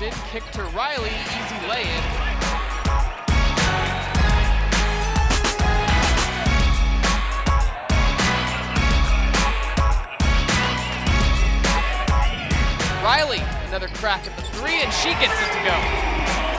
in, kick to Riley, easy lay-in. Riley, another crack at the three, and she gets it to go.